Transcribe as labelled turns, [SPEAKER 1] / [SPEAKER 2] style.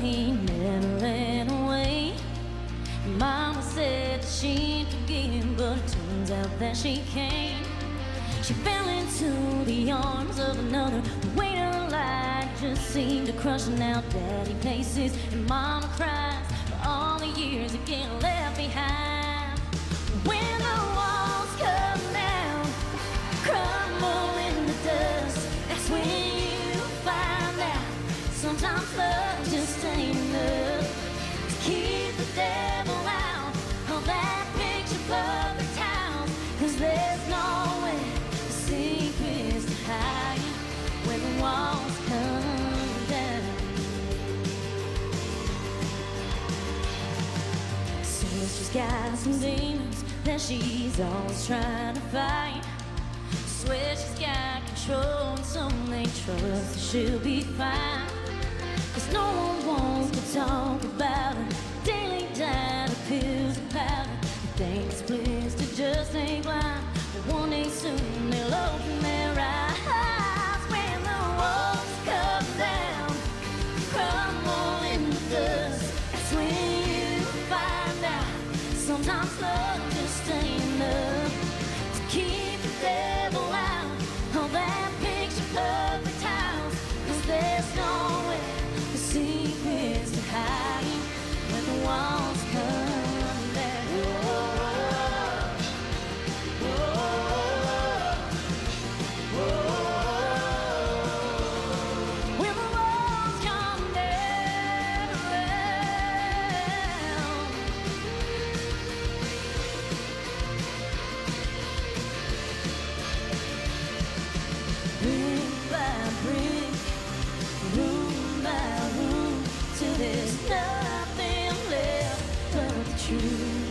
[SPEAKER 1] he never ran away. Mama said that she'd forgive, but it turns out that she can't. She fell into the arms of another. The weight of life just seemed to crush her. Now Daddy paces and Mama cries for all the years that get left behind. When the walls come down, crumble in the dust, that's when you find out sometimes love just ain't enough to keep the devil out of that picture perfect house. 'Cause there's nowhere the secrets to hide when the walls come down. Says she's got some demons that she's always trying to fight. Swear she's got control and some they trust that she'll be fine. 'Cause no one wants to talk about her daily diet of pills and powder. They think it's bliss to just stay blind, but one day soon they'll open their eyes. When the walls come down, crumble in the dust, that's when you find out sometimes love just ain't enough to keep the devil out of that picture perfect house. 'Cause there's nowhere the secrets to hide when the walls come down. Whoa, whoa, whoa. When the walls come down, brick by brick, room by room, till there's nothing left but the truth.